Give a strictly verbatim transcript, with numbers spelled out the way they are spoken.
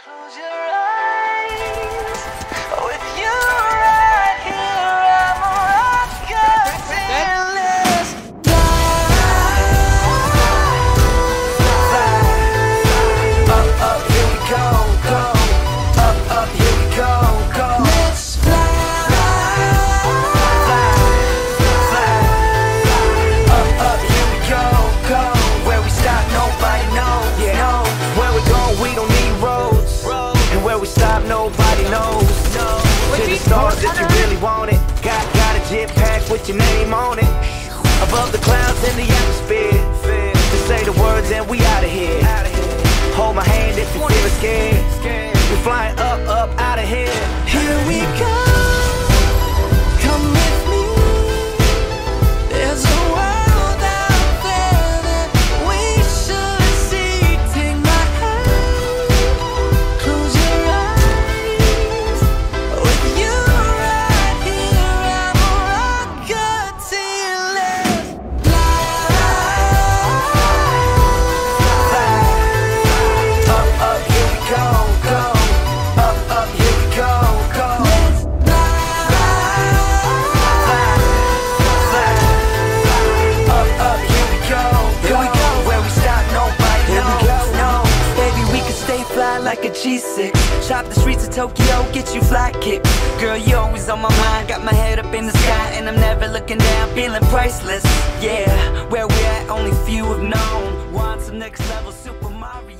Close your eyes. With you right here, I'm a rocket till it's fly. Up, up, here we go, go. Up, up, here we go, go. Let's fly. Fly, fly. Up, up, here we go, go. Where we stop, nobody knows. Yeah, no. Where we going, we don't need roads. And where we stop, nobody knows. To the stars if you really want it. Got, got a jet pack with your name on it. Above the clouds in the atmosphere. Just say the words and we out of here. Hold my hand if you feel scared. We're flying up, up, out of here. Here we go. Come with me. There's a world out there that we should see. Take my hand. Close your eyes. With you right here, I'm a rocket till it's fly. Up, up, here we go, go. Up, up, here we go, go. Let's fly. Fly, fly. Up, up, here we go, go. Where we stop, nobody knows. No, baby, we can stay fly like a G six. Shop the streets of Tokyo, get you fly kicks. Girl, you always on my mind. Got my head up in the sky and I'm never looking down, feeling priceless. Yeah, where we at, only few have known. Want some next level Super Mario.